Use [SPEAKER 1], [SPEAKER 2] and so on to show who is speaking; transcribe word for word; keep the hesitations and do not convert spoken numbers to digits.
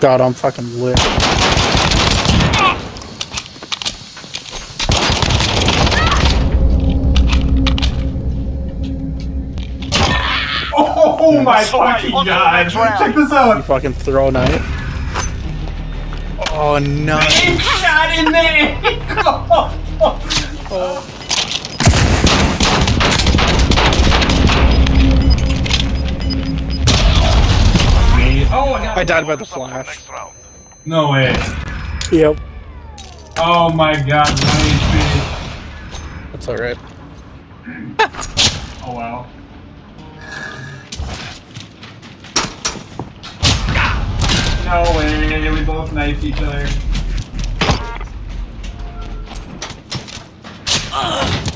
[SPEAKER 1] God, I'm fucking lit.
[SPEAKER 2] Oh my fucking god! Check this out!
[SPEAKER 1] You fucking throw a knife. Oh, nice.
[SPEAKER 2] Big shot in there!
[SPEAKER 1] Oh.
[SPEAKER 2] Oh, I got
[SPEAKER 1] I died by the flash.
[SPEAKER 2] No way.
[SPEAKER 1] Yep.
[SPEAKER 2] Oh my god, one H P.
[SPEAKER 1] That's alright.
[SPEAKER 2] Oh wow. No way, we both knifed each other.